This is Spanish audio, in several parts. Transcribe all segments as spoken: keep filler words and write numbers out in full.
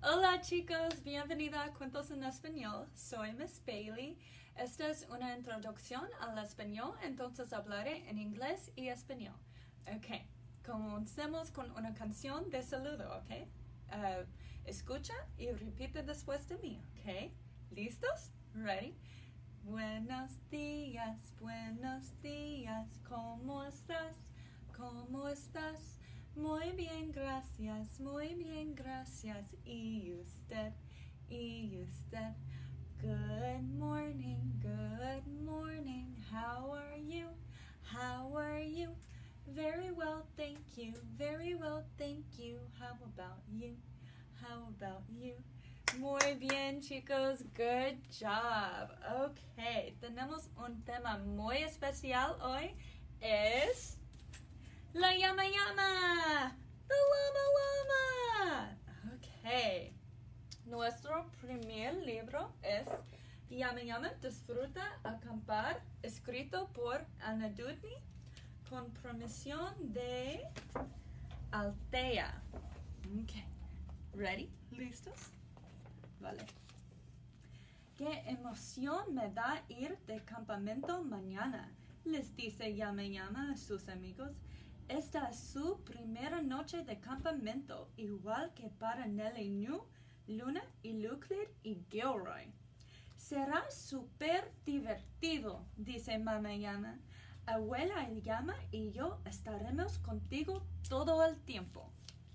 Hola chicos, bienvenido a Cuentos en Español. Soy Miss Bailey. Esta es una introducción al español, entonces hablaré en inglés y español. Ok, comencemos con una canción de saludo, ok? Uh, escucha y repite después de mí, ok? ¿Listos? Ready? Buenos días, buenos días, ¿cómo estás? ¿Cómo estás? Muy bien, gracias, muy bien, gracias. ¿Y usted? ¿Y usted? Good morning, good morning. How are you? How are you? Very well, thank you. Very well, thank you. How about you? How about you? Muy bien, chicos. Good job. Okay, tenemos un tema muy especial hoy. Es la llama llama. The llama llama. Okay. Nuestro primer libro es Llama llama disfruta acampar, escrito por Anna Dewdney, con permisión de Althea. Okay. Ready? ¿Listos? Vale. Qué emoción me da ir de campamento mañana, les dice Llama llama a sus amigos. Esta es su primera noche de campamento, igual que para Nellie New, Luna y Euclid y Gilroy. Será súper divertido, dice Mamá Llama. Abuela Llama y yo estaremos contigo todo el tiempo.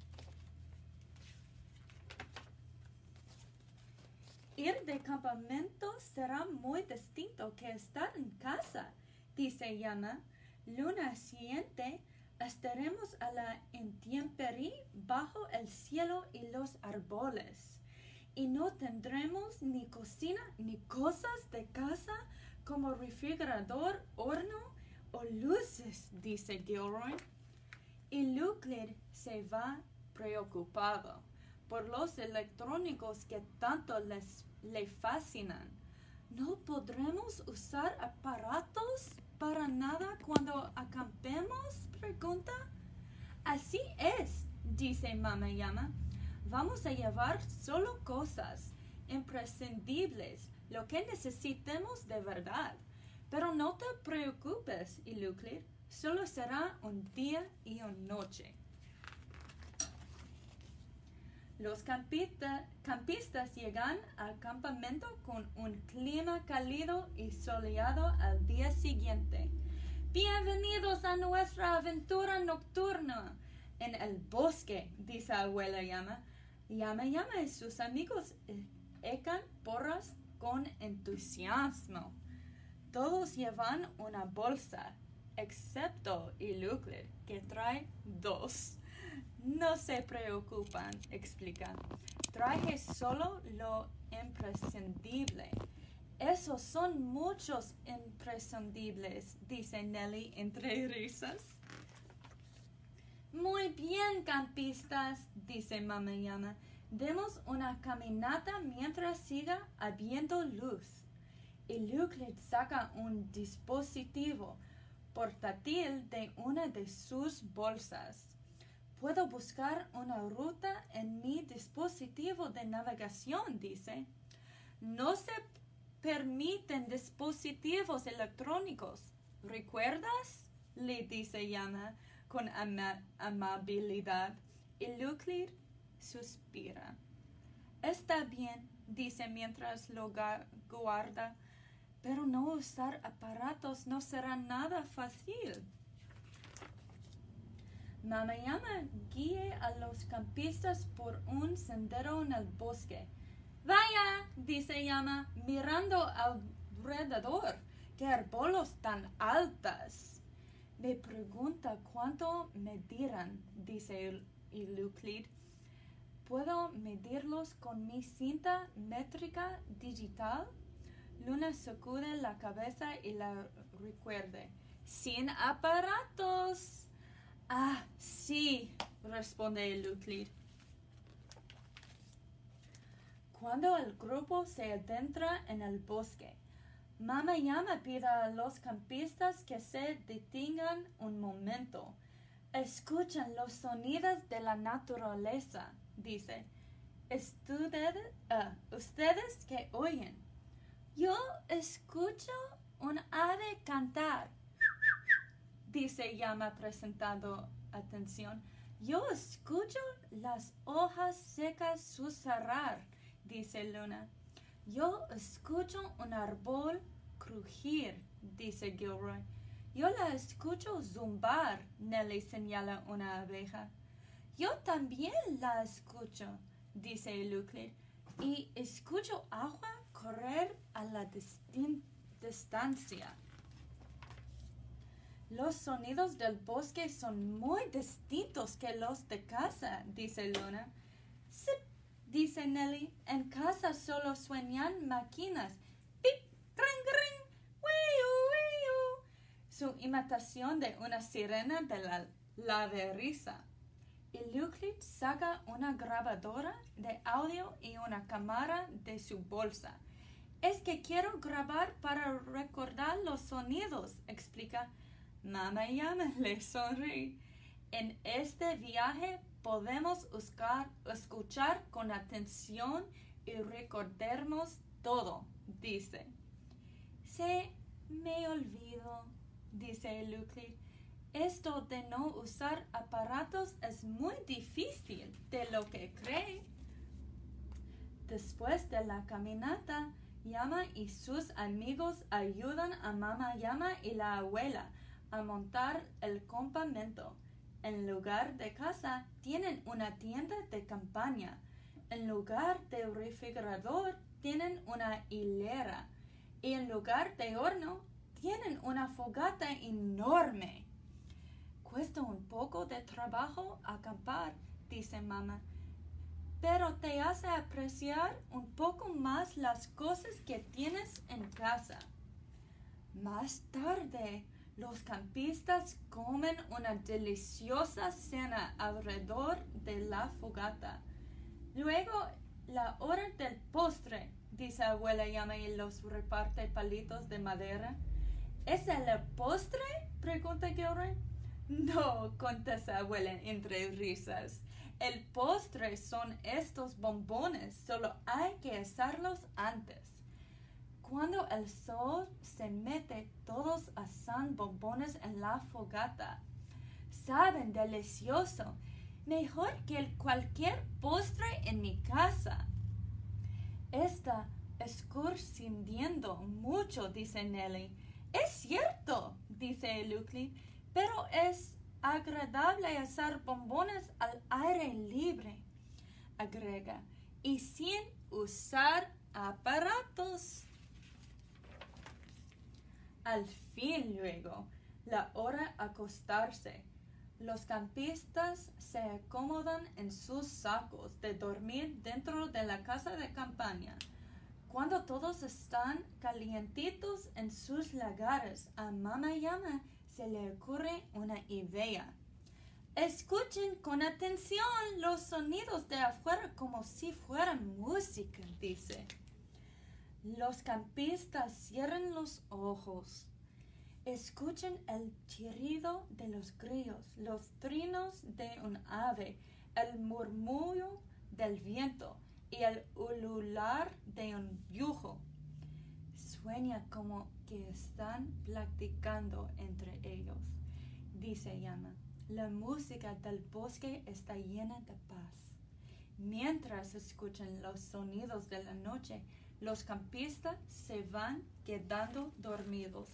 Ir de campamento será muy distinto que estar en casa, dice Llama. Luna siguiente estaremos a la intemperie bajo el cielo y los árboles. Y no tendremos ni cocina ni cosas de casa como refrigerador, horno o luces, dice Gilroy. Y Euclid se va preocupado por los electrónicos que tanto les, le fascinan. ¿No podremos usar aparatos para nada cuando acampemos? Pregunta. Así es, dice Mamá Llama. Vamos a llevar solo cosas imprescindibles, lo que necesitemos de verdad. Pero no te preocupes, Euclid, solo será un día y una noche. Los campista, campistas llegan al campamento con un clima cálido y soleado al día siguiente. Bienvenidos a nuestra aventura nocturna en el bosque, dice Abuela Llama. Llama Llama y sus amigos ecan porras con entusiasmo. Todos llevan una bolsa, excepto Euclid, que trae dos. No se preocupan, explica. Traje solo lo imprescindible. Esos son muchos imprescindibles, dice Nellie entre risas. Muy bien, campistas, dice Mamá Llama. Demos una caminata mientras siga habiendo luz. Y Euclid saca un dispositivo portátil de una de sus bolsas. Puedo buscar una ruta en mi dispositivo de navegación, dice. No se permiten dispositivos electrónicos. ¿Recuerdas? Le dice Llama con ama amabilidad. Y Euclid suspira. Está bien, dice mientras lo guarda, pero no usar aparatos no será nada fácil. Mamá Llama guía a los campistas por un sendero en el bosque. Vaya, dice Llama, mirando alrededor. ¡Qué árboles tan altas! Me pregunta cuánto medirán, dice Euclid. ¿Puedo medirlos con mi cinta métrica digital? Luna sacude la cabeza y la recuerde. ¡Sin aparatos! Ah, sí, responde Euclid. Cuando el grupo se adentra en el bosque, Mamá Llama pide a los campistas que se detengan un momento. Escuchan los sonidos de la naturaleza, dice. Estude- ah, ustedes que oyen. Yo escucho un ave cantar, dice Llama prestando atención. Yo escucho las hojas secas susurrar, dice Luna. Yo escucho un árbol crujir, dice Gilroy. Yo la escucho zumbar, Nelly señala una abeja. Yo también la escucho, dice Euclid, y escucho agua correr a la distin- distancia. Los sonidos del bosque son muy distintos que los de casa, dice Luna. Sí, dice Nelly, en casa solo suenan máquinas. Pip, tran, tran, wiu, wiu. Su imitación de una sirena de la laveriza. Y Euclid saca una grabadora de audio y una cámara de su bolsa. Es que quiero grabar para recordar los sonidos, explica. Mama Llama le sonríe. En este viaje podemos buscar, escuchar con atención y recordarnos todo, dice. Se me olvidó, dice Euclid. Esto de no usar aparatos es muy difícil de lo que cree. Después de la caminata, Llama y sus amigos ayudan a Mama Llama y la abuela a montar el campamento. En lugar de casa, tienen una tienda de campaña. En lugar de refrigerador, tienen una hilera. Y en lugar de horno, tienen una fogata enorme. Cuesta un poco de trabajo acampar, dice Mamá, pero te hace apreciar un poco más las cosas que tienes en casa. Más tarde, los campistas comen una deliciosa cena alrededor de la fogata. Luego, la hora del postre, dice Abuela Llama y los reparte palitos de madera. ¿Es el postre?, pregunta Gilroy. No, contesta Abuela entre risas. El postre son estos bombones, solo hay que asarlos antes. Cuando el sol se mete, todos asan bombones en la fogata. Saben delicioso, mejor que cualquier postre en mi casa. Está escurciendo mucho, dice Nelly. Es cierto, dice Euclid, pero es agradable asar bombones al aire libre, agrega, y sin usar aparatos. Al fin luego, la hora acostarse. Los campistas se acomodan en sus sacos de dormir dentro de la casa de campaña. Cuando todos están calientitos en sus lagares, a Mama Llama se le ocurre una idea. Escuchen con atención los sonidos de afuera como si fueran música, dice. Los campistas cierran los ojos. Escuchen el chirrido de los grillos, los trinos de un ave, el murmullo del viento y el ulular de un yugo. Sueña como que están platicando entre ellos, dice Llama. La música del bosque está llena de paz. Mientras escuchan los sonidos de la noche, los campistas se van quedando dormidos.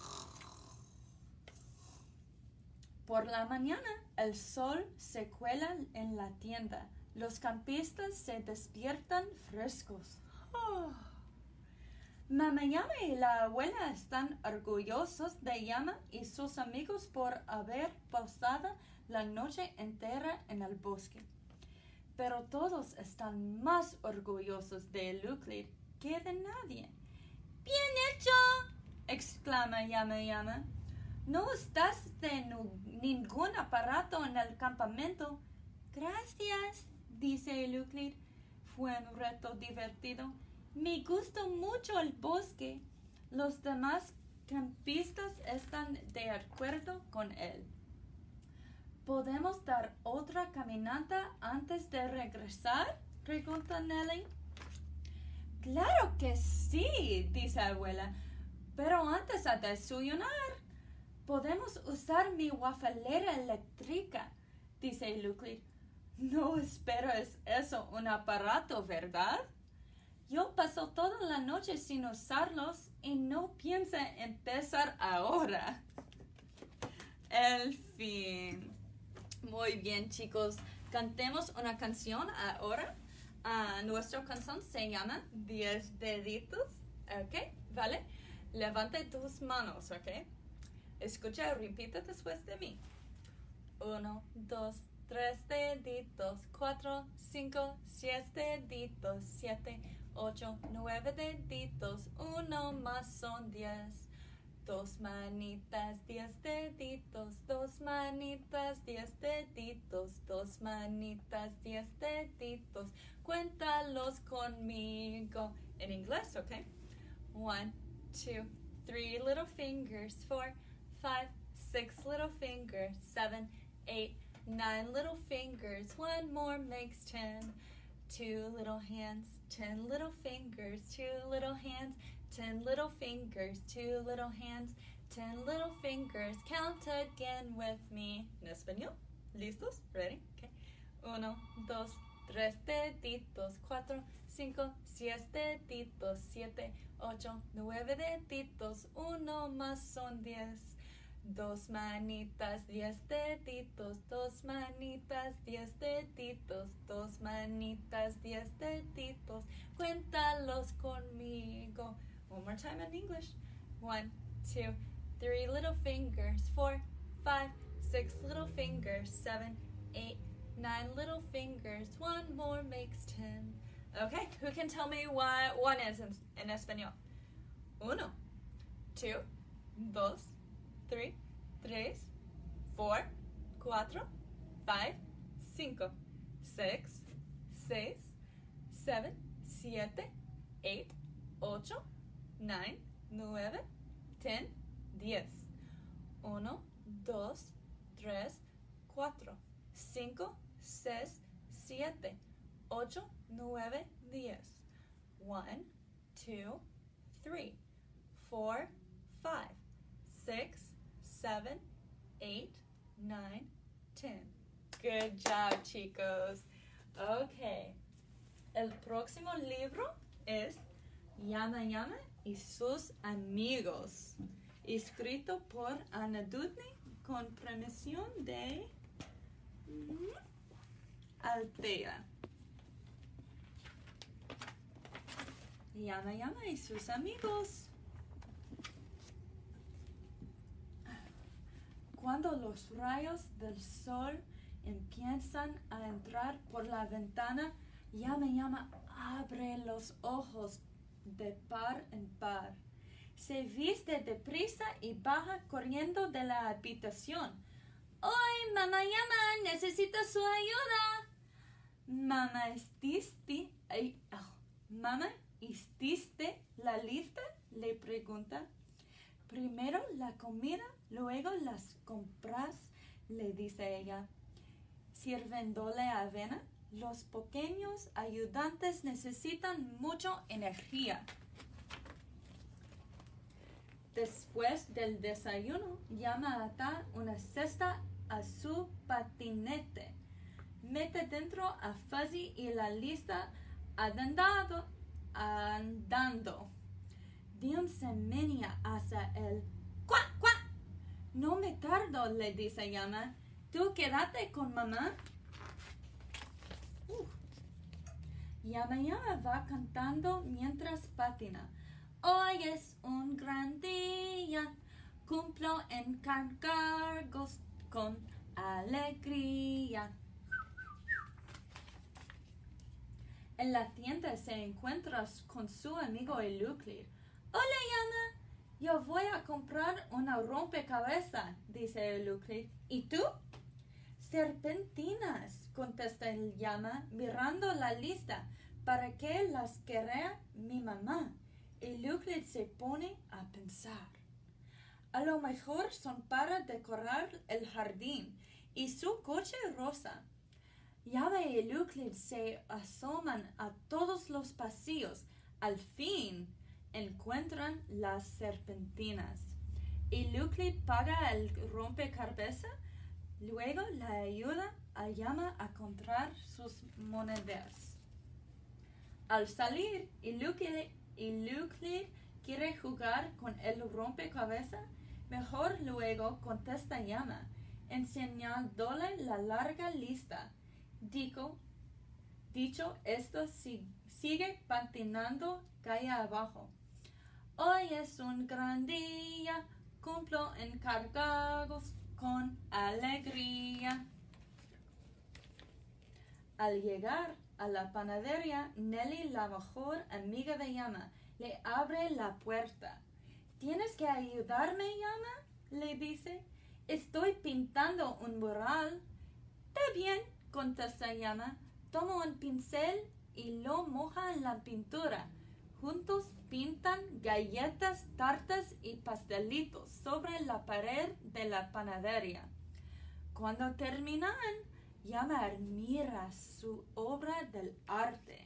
Por la mañana, el sol se cuela en la tienda. Los campistas se despiertan frescos. Oh. Mama Llama y la abuela están orgullosos de Llama y sus amigos por haber pasado la noche entera en el bosque. Pero todos están más orgullosos de Euclid que de nadie. ¡Bien hecho!, exclama Llama Llama. No estás de ningún aparato en el campamento. Gracias, dice Euclid. Fue un reto divertido. Me gustó mucho el bosque. Los demás campistas están de acuerdo con él. ¿Podemos dar otra caminata antes de regresar?, pregunta Nelly. Claro que sí, dice abuela. Pero antes de desayunar, podemos usar mi wafalera eléctrica, dice Euclid. No esperes eso un aparato, ¿verdad? Yo paso toda la noche sin usarlos y no pienso empezar ahora. El fin. Muy bien, chicos. Cantemos una canción ahora. Uh, nuestra canción se llama Diez deditos. ¿Ok? ¿Vale? Levante tus manos, ¿ok? Escucha, repite después de mí. Uno, dos, tres deditos, cuatro, cinco, siete deditos, siete, ocho, nueve deditos, uno más son diez. Dos manitas, diez deditos, dos manitas, diez deditos, dos manitas, diez deditos. Cuéntalos conmigo. En inglés, ¿ok? One, two, three little fingers, four, five, six little fingers, seven, eight, nine little fingers, one more makes ten. Two little hands, ten little fingers, two little hands, ten little fingers, two little hands, ten little fingers. Count again with me. En español. ¿Listos? Ready? Okay. Uno, dos, tres deditos, cuatro, cinco, siete deditos, siete, ocho, nueve deditos, uno más son diez. Dos manitas, diez deditos, dos manitas, diez deditos, dos manitas, diez deditos. Cuéntalos conmigo. One more time in English. One, two, three little fingers, four, five, six little fingers, seven, eight, nine little fingers. One more makes ten. Okay, who can tell me what one is in, in español? Uno, two, dos, three, tres, four, cuatro, five, cinco, six, seis, seven, siete, eight, ocho, nine, nueve, ten, diez. Uno, dos, tres, cuatro, cinco, seis, siete, ocho, nueve, diez. One, two, three, four, five, six, seven, eight, nine, ten. Good job, chicos. Okay. El próximo libro es Yama Yama y sus amigos, escrito por Anna Dudney con permisión de mm, Altea. Yama Yama y sus amigos. Cuando los rayos del sol empiezan a entrar por la ventana, Yama Yama abre los ojos de par en par. Se viste deprisa y baja corriendo de la habitación. ¡Ay, Mamá Yama! ¡Necesito su ayuda! Mamá, ¿hiciste, ay, oh, Mamá, ¿hiciste la lista? Le pregunta. Primero la comida, luego las compras, le dice ella. Sirviéndole avena, los pequeños ayudantes necesitan mucha energía. Después del desayuno, llama a atar una cesta a su patinete. Mete dentro a Fuzzy y la lista andando, andando. Dion se menea hacia el ¡cuac, cuac! No me tardo, le dice Yama. Tú quédate con mamá. Uh. Yama Yama va cantando mientras patina. Hoy es un gran día, cumplo encargos con alegría. En la tienda se encuentra con su amigo Euclid. Hola, Yama. Yo voy a comprar una rompecabezas, dice Euclid. ¿Y tú? Serpentinas, contesta el Yama, mirando la lista. ¿Para qué las querrá mi mamá? Y Euclid se pone a pensar. A lo mejor son para decorar el jardín y su coche rosa. Llama y Euclid se asoman a todos los pasillos. Al fin encuentran las serpentinas. Y Euclid paga el rompecabezas. Luego la ayuda a Llama a encontrar sus monedas. Al salir, Euclid, Euclid quiere jugar con el rompecabezas. Mejor luego contesta Llama, enseñándole la larga lista. Dico, dicho esto, si, sigue patinando calle abajo. Hoy es un gran día, cumplo encargos con alegría. Al llegar a la panadería, Nelly, la mejor amiga de Llama, le abre la puerta. ¿Tienes que ayudarme, Llama?, le dice. Estoy pintando un mural. Está bien, contesta Llama. Toma un pincel y lo moja en la pintura. Juntos pintan galletas, tartas y pastelitos sobre la pared de la panadería. Cuando terminan, Llama admira su obra del arte.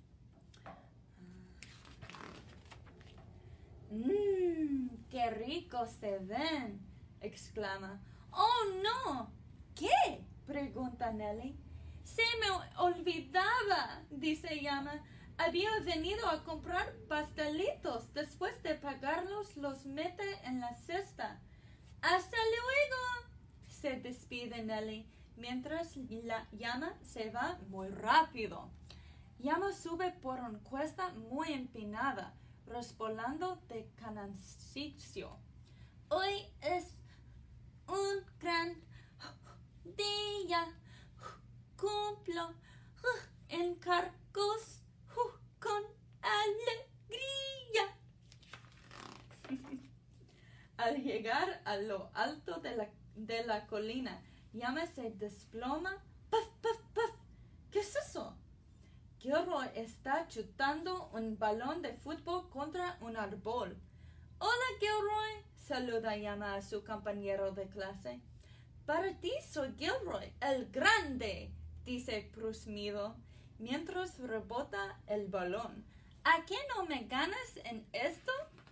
¡Mmm! ¡Qué ricos se ven!, exclama. ¡Oh, no! ¿Qué?, pregunta Nelly. Se me olvidaba, dice Llama. Había venido a comprar pastelitos. Después de pagarlos, los mete en la cesta. ¡Hasta luego!, se despide Nelly, mientras la Llama se va muy rápido. Llama sube por una cuesta muy empinada, resbalando de cansancio. Hoy es un gran día. Cumplo encargos con alegría. Al llegar a lo alto de la, de la colina, Llama se desploma. ¡Puf, puf, puf! ¿Qué es eso? Gilroy está chutando un balón de fútbol contra un árbol. Hola, Gilroy, saluda Llama a su compañero de clase. Para ti soy Gilroy, el grande, dice presumido, mientras rebota el balón. ¿A qué no me ganas en esto?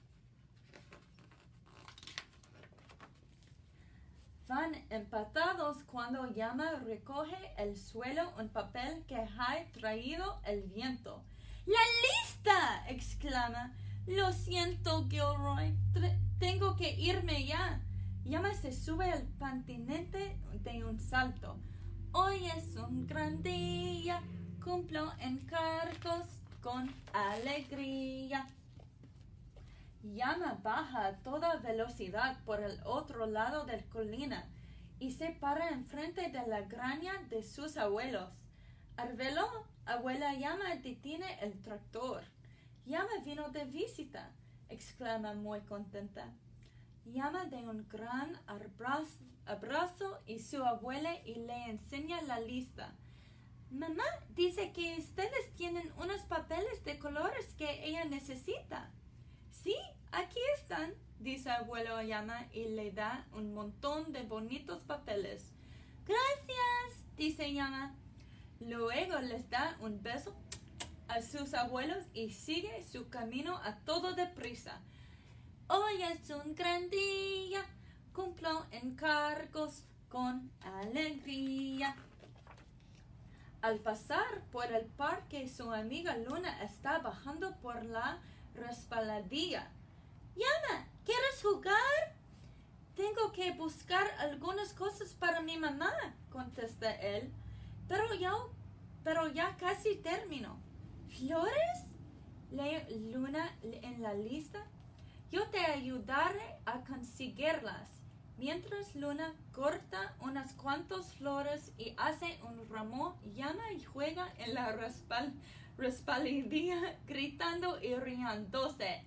Van empatados cuando Llama recoge el suelo un papel que ha traído el viento. ¡La lista!, exclama. Lo siento, Gilroy. Tengo que irme ya. Llama se sube al patinete de un salto. Hoy es un gran día. Cumplo encargos con alegría. Llama baja a toda velocidad por el otro lado de la colina y se para enfrente de la granja de sus abuelos. Al verlo, abuela Llama detiene el tractor. Llama vino de visita, exclama muy contenta. Llama de un gran abrazo, abrazo y su abuela y le enseña la lista. Mamá dice que ustedes tienen unos papeles de colores que ella necesita. Sí, aquí están, dice abuelo Llama y le da un montón de bonitos papeles. Gracias, dice Llama. Luego les da un beso a sus abuelos y sigue su camino a todo deprisa. Hoy es un gran día, cumplo encargos con alegría. Al pasar por el parque, su amiga Luna está bajando por la resbaladilla. Llama, ¿quieres jugar? Tengo que buscar algunas cosas para mi mamá, contesta él. Pero ya, pero ya casi termino. ¿Flores? Lee Luna en la lista. Yo te ayudaré a conseguirlas. Mientras Luna corta unas cuantas flores y hace un ramo, Llama y juega en la respal respaldilla gritando y riéndose.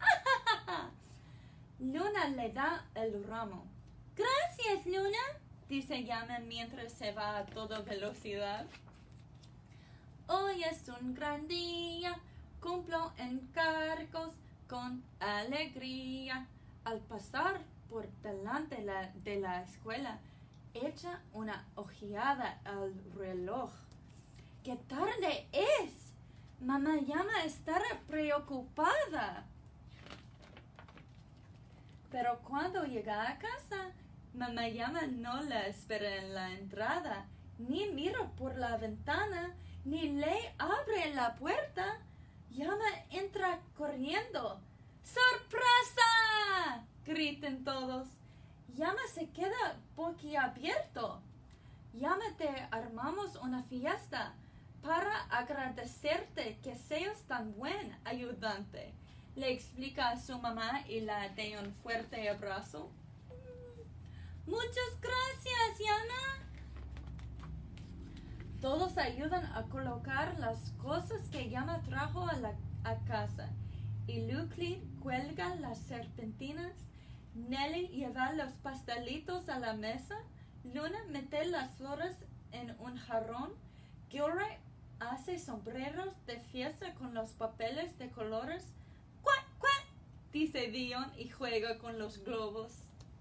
Luna le da el ramo. Gracias, Luna, dice Llama mientras se va a toda velocidad. Hoy es un gran día, cumplo encargos con alegría. Al pasar por delante de la, de la escuela, echa una ojeada al reloj. ¡Qué tarde es! Mamá llama estar preocupada. Pero cuando llega a casa, mamá llama no la espera en la entrada, ni mira por la ventana, ni le abre la puerta. Llama entra corriendo. ¡Sorpresa! Gritan todos. Llama se queda boquiabierto. Llama te armamos una fiesta para agradecerte que seas tan buen ayudante. Le explica a su mamá y la da un fuerte abrazo. Muchas gracias, Llama. Todos ayudan a colocar las cosas que Llama trajo a la a casa. Y Euclid cuelga las serpentinas. Nelly lleva los pastelitos a la mesa. Luna mete las flores en un jarrón. Gilroy hace sombreros de fiesta con los papeles de colores. ¡Cuac, cuac! Dice Dion y juega con los globos.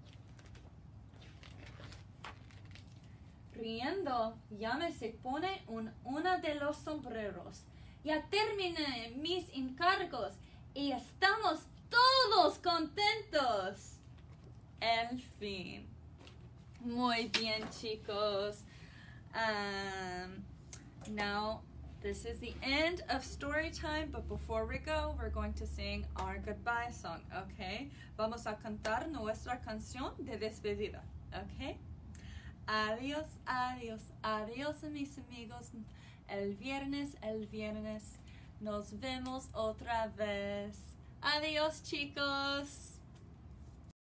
Riendo, Llama se pone un, uno de los sombreros. Ya terminé mis encargos y estamos todos contentos. El fin. Muy bien, chicos. Um, now, this is the end of story time, but before we go, we're going to sing our goodbye song, okay? Vamos a cantar nuestra canción de despedida, okay? Adiós, adiós, adiós, mis amigos. El viernes, el viernes, nos vemos otra vez. Adiós, chicos.